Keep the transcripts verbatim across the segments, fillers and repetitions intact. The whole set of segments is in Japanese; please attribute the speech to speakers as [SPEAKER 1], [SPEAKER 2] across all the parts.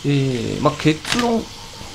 [SPEAKER 1] えー、まあ、結論。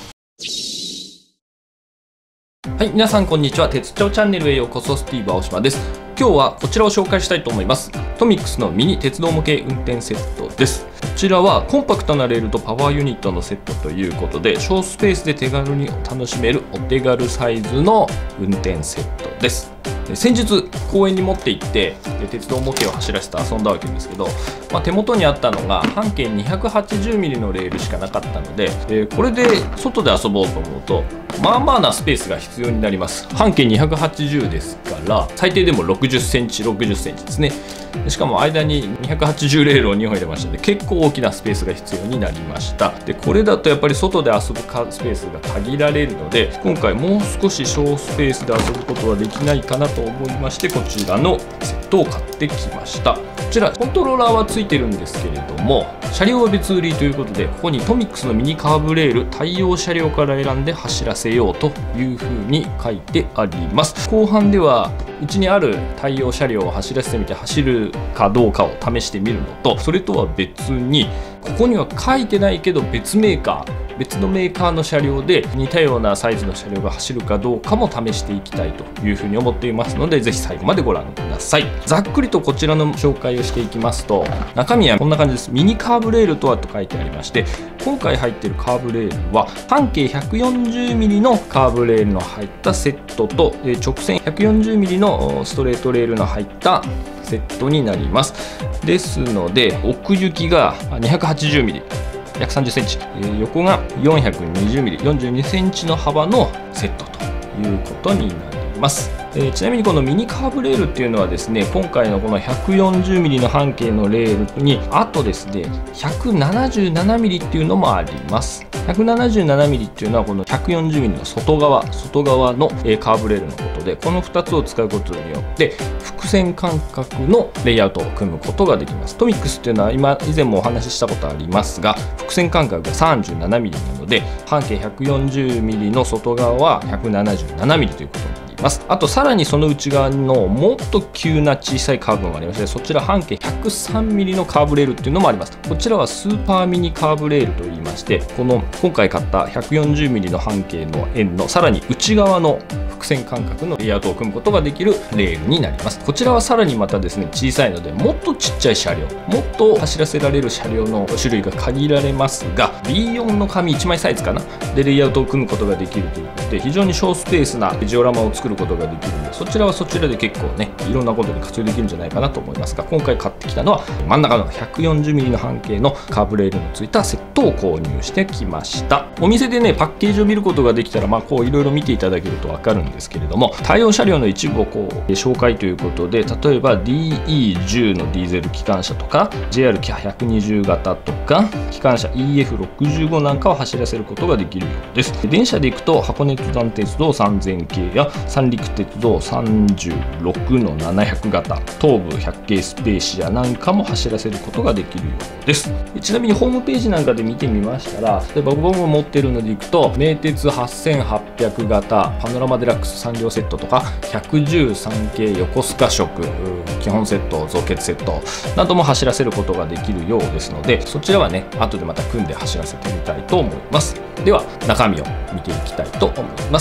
[SPEAKER 1] はい、皆さんこんにちは。鉄道チャンネルへようこそ。スティーブ青島です。今日はこちらを紹介したいと思います。トミックスのミニ鉄道模型運転セットです。こちらはコンパクトなレールとパワーユニットのセットということで、小スペースで手軽に楽しめるお手軽サイズの運転セットです。先日公園に持って行って鉄道模型を走らせて遊んだわけですけど、まあ、手元にあったのが半径 にひゃくはちじゅうミリ のレールしかなかったので、えー、これで外で遊ぼうと思うとまあまあなスペースが必要になります。半径にひゃくはちじゅうですから最低でもろくじゅっセンチろくじゅっセンチですね。しかも間ににひゃくはちじゅうレールをにほん入れましたので結構大きなスペースが必要になりました。でこれだとやっぱり外で遊ぶスペースが限られるので、今回もう少し小スペースで遊ぶことはできないかなと思いまして、こちらのセットを買ってきました。こちらコントローラーはついてるんですけれども、車両は別売りということで、ここにトミックスのミニカーブレール対応車両から選んで走らせようというふうに書いてあります。後半ではうちにある対応車両を走らせてみて走るかどうかを試してみるのと、それとは別にここには書いてないけど別メーカー別のメーカーの車両で似たようなサイズの車両が走るかどうかも試していきたいというふうに思っていますので、ぜひ最後までご覧ください。ざっくりとこちらの紹介をしていきますと、中身はこんな感じです。ミニカーブレールとはと書いてありまして、今回入っているカーブレールは半径 ひゃくよんじゅうミリ のカーブレールの入ったセットと直線 ひゃくよんじゅうミリ のストレートレールの入ったセットになります。ですので奥行きが にひゃくはちじゅうミリ、約さんじゅっセンチ、横が よんひゃくにじゅうミリ、よんじゅうにセンチの幅のセットということになります。えー、ちなみにこのミニカーブレールっていうのはですね、今回のこの ひゃくよんじゅうミリ の半径のレールにあとですね ひゃくななじゅうななミリ っていうのもあります。ひゃくななじゅうななミリ っていうのはこの ひゃくよんじゅうミリ の外側外側のカーブレールのことで、このふたつを使うことによって複線間隔のレイアウトを組むことができます。トミックスっていうのは今以前もお話ししたことありますが、複線間隔が さんじゅうななミリ なので半径 ひゃくよんじゅうミリ の外側は ひゃくななじゅうななミリ ということになります。あとさらにその内側のもっと急な小さいカーブもありまして、そちら半径 ひゃくさんミリ のカーブレールっていうのもあります。こちらはスーパーミニカーブレールといいまして、この今回買った ひゃくよんじゅうミリ の半径の円のさらに内側の複線間隔のレイアウトを組むことができるレールになります。こちらはさらにまたですね小さいので、もっとちっちゃい車両、もっと走らせられる車両の種類が限られますが、 ビーよん の紙いちまいサイズかなでレイアウトを組むことができるということで、非常に小スペースなジオラマを作ることができるので、そちらはそちらで結構ねいろんなことに活用できるんじゃないかなと思いますが、今回買ってきたのは真ん中の ひゃくよんじゅうミリ の半径のカーブレールのついたセットを購入してきました。お店でねパッケージを見ることができたら、まあこういろいろ見ていただけると分かるんですけれども、対応車両の一部をこう紹介ということで、例えば ディーイーじゅう のディーゼル機関車とか ジェイアールひゃくにじゅう 型とか機関車 イーエフろくじゅうご なんかを走らせることができるようです。電車で行くと箱根登山鉄道さんぜん系や三陸鉄道さんじゅうろくのななひゃく型、東武ひゃく系スペーシアなんかも走らせることができるようです。ちなみにホームページなんかで見てみましたら、例えば僕も持ってるので行くと名鉄はっせんはっぴゃく型、パノラマデラックスさん両セットとかひゃくじゅうさん系横須賀色基本セット増結セットなども走らせることができるようですので、そちらはね後でまた組んで走らせてみたいと思います。では中身を見ていきたいと思います。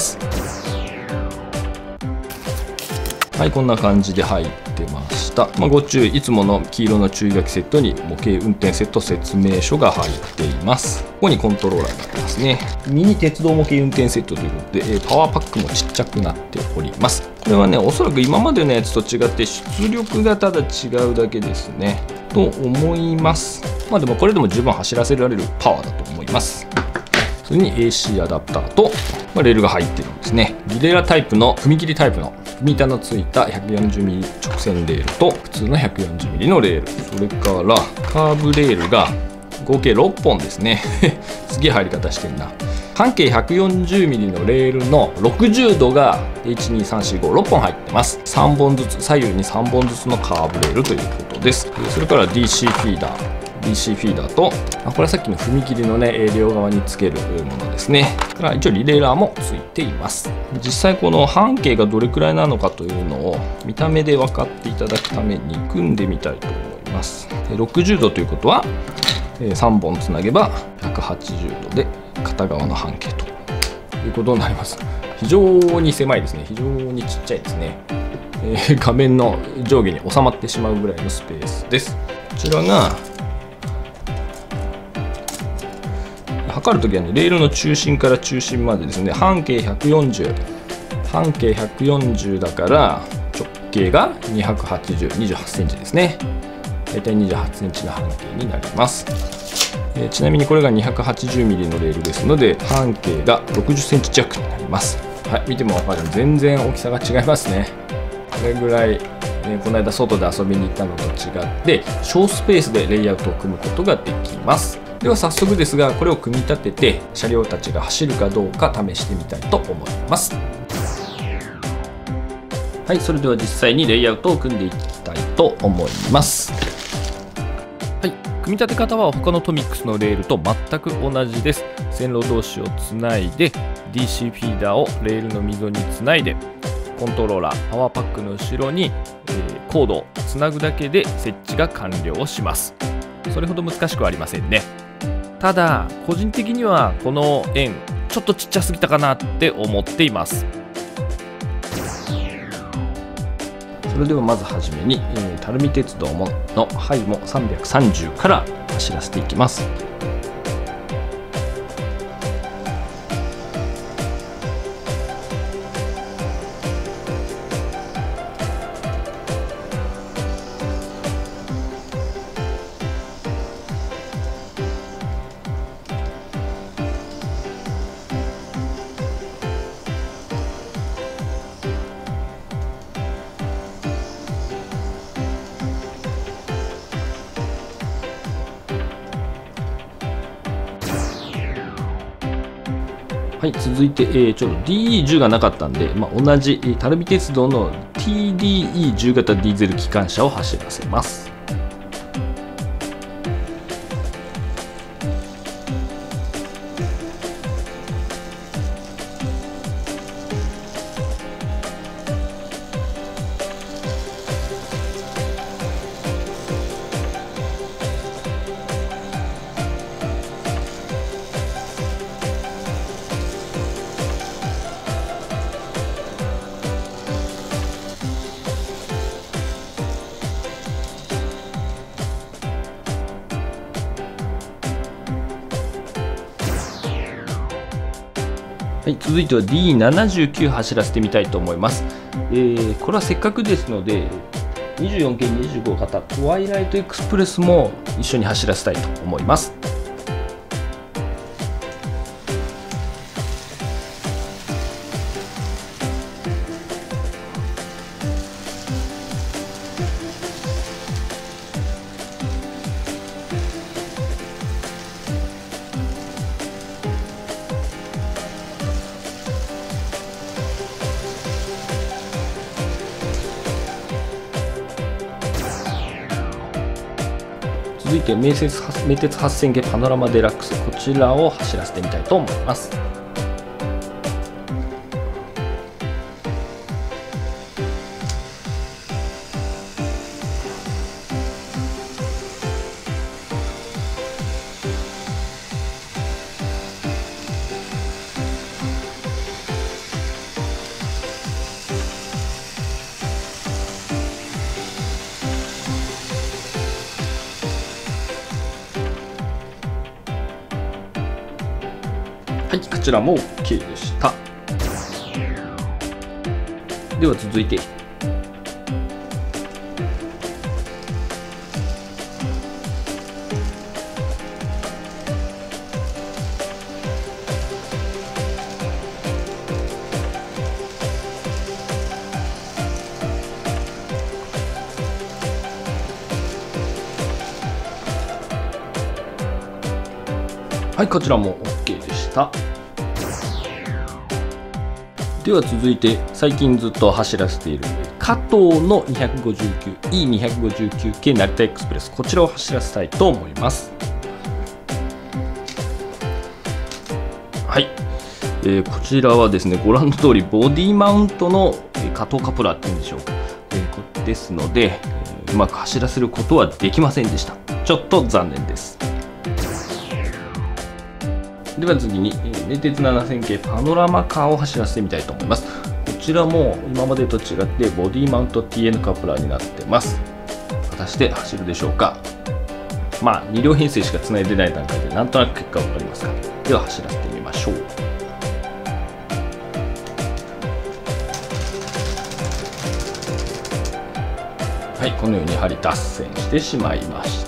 [SPEAKER 1] はい、こんな感じで入ってました。まあ、ご注意、いつもの黄色の注意書きセットに模型運転セット説明書が入っています。ここにコントローラーがありますね。ミニ鉄道模型運転セットということで、パワーパックもちっちゃくなっております。これはね、おそらく今までのやつと違って出力がただ違うだけですね。と思います。まあでもこれでも十分走らせられるパワーだと思います。それに エーシー アダプターと、まあ、レールが入ってるんですね。リレーラタイプの踏切タイプの踏み板のついた ひゃくよんじゅうミリ 直線レールと普通の ひゃくよんじゅうミリ のレール、それからカーブレールが合計ろっぽんですねすげえ入り方してんな。半径 ひゃくよんじゅうミリ のレールのろくじゅうどがいちにさんしごろっぽん入ってます。さんぼんずつ、左右にさんぼんずつのカーブレールということです。それから ディーシー フィーダーディーシー フィーダーと、あこれはさっきの踏切のね両側につけるものですね。から一応リレーラーもついています。実際この半径がどれくらいなのかというのを見た目で分かっていただくために組んでみたいと思います。ろくじゅうどということはえー、さんぼんつなげばひゃくはちじゅうどで片側の半径ということになります。非常に狭いですね。非常にちっちゃいですね。えー、画面の上下に収まってしまうぐらいのスペースです。こちらが測るときはね、レールの中心から中心までですね、半径ひゃくよんじゅう、半径ひゃくよんじゅうだから直径がにひゃくはちじゅう、にじゅうはちセンチですね。だいたいにじゅうはちセンチの半径になります。えー、ちなみにこれが にひゃくはちじゅうミリ のレールですので、半径がろくじゅっセンチ弱になります。はい、見ても分かる、全然大きさが違いますね。これぐらい、ね、この間外で遊びに行ったのと違って小スペースでレイアウトを組むことができます。では早速ですが、これを組み立てて車両たちが走るかどうか試してみたいと思います。はい、それでは実際にレイアウトを組んでいきたいと思います。はい、組み立て方は他のトミックスのレールと全く同じです。線路同士をつないで ディーシー フィーダーをレールの溝につないで、コントローラー、パワーパックの後ろに、えー、コードをつなぐだけで設置が完了します。それほど難しくはありませんね。ただ個人的にはこの円ちょっとちっちゃすぎたかなって思っています。それではまずはじめに、えー、垂水鉄道のハイモさんびゃくさんじゅうから走らせていきます。はい、続いて、えー、ちょっと ディーイーじゅう がなかったんで、まあ、同じ、えー、垂水鉄道の ティーディーイーじゅう 型ディーゼル機関車を走らせます。はい、続いては ディーななじゅうきゅう 走らせてみたいと思います。えー、これはせっかくですので にじゅうよんけいにじゅうご 型トワイライトエクスプレスも一緒に走らせたいと思います。続いて名鉄名鉄はっせん系パノラマデラックス、こちらを走らせてみたいと思います。はい、こちらも OK でした。では続いてはい、こちらも OK でした。では続いて最近ずっと走らせている加藤の にひゃくごじゅうきゅうイーにひゃくごじゅうきゅう 系成田エクスプレス、こちらを走らせたいと思います。はい、えー、こちらはですね、ご覧の通りボディマウントの加藤カプラーっていうんでしょうか、えー、ですので、えー、うまく走らせることはできませんでした。ちょっと残念です。 では次に名鉄ななせん系パノラマカーを走らせてみたいと思います。こちらも今までと違ってボディマウント ティーエヌ カプラーになってます。果たして走るでしょうか。まあに両編成しかつないでない段階でなんとなく結果分かりますが、では走らせてみましょう。はい、このようにやはり脱線してしまいました。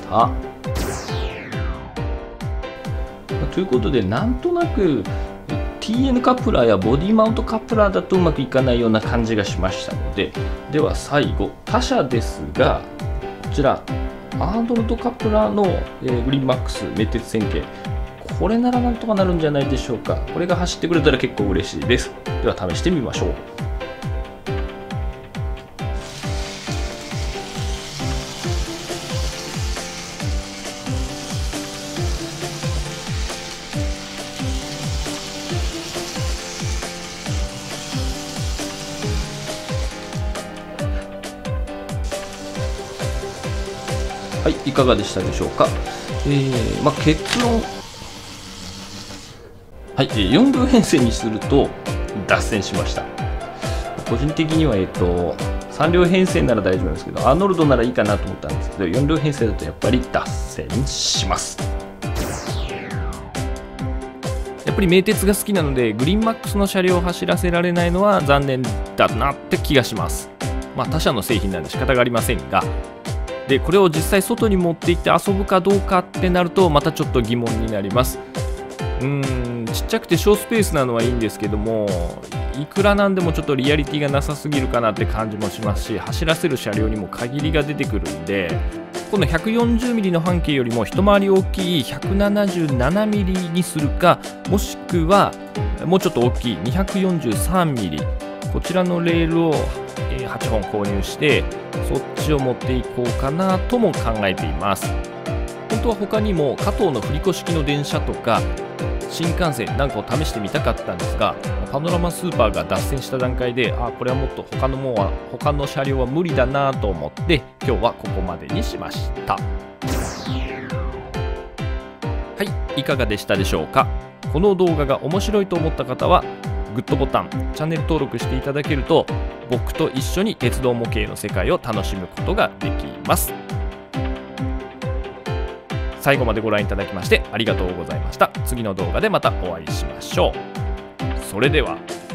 [SPEAKER 1] ということで、なんとなく ティーエヌ カプラーやボディマウントカプラーだとうまくいかないような感じがしましたので、では最後他社ですが、こちらアーノルドカプラーの、えー、グリーンマックス名鉄せん系、これならなんとかなるんじゃないでしょうか。これが走ってくれたら結構嬉しいです。では試してみましょう。はい、いかがでしたでしょうか。えーまあ、結論、はい、よん両編成にすると脱線しました。個人的には、えー、とさん両編成なら大丈夫なんですけど、アーノルドならいいかなと思ったんですけど、よん両編成だとやっぱり脱線します。やっぱり名鉄が好きなので、グリーンマックスの車両を走らせられないのは残念だなって気がします。まあ他社の製品なんで仕方がありませんが、でこれを実際外に持って行って遊ぶかどうかってなるとまたちょっと疑問になります。うーんちっちゃくて小スペースなのはいいんですけども、いくらなんでもちょっとリアリティがなさすぎるかなって感じもしますし、走らせる車両にも限りが出てくるんで、この ひゃくよんじゅうミリ の半径よりも一回り大きい ひゃくななじゅうななミリ にするか、もしくはもうちょっと大きい にひゃくよんじゅうさんミリ、 こちらのレールをはちほん購入してそっちを持っていこうかなとも考えています。本当は他にも加藤の振り子式の電車とか新幹線なんかを試してみたかったんですが、パノラマスーパーが脱線した段階で、あこれはもっと他のものは他の車両は無理だなと思って今日はここまでにしました。はい、いかがでしたでしょうか。この動画が面白いと思った方はグッドボタン、チャンネル登録していただけると僕と一緒に鉄道模型の世界を楽しむことができます。最後までご覧いただきましてありがとうございました。次の動画でまたお会いしましょう。それでは。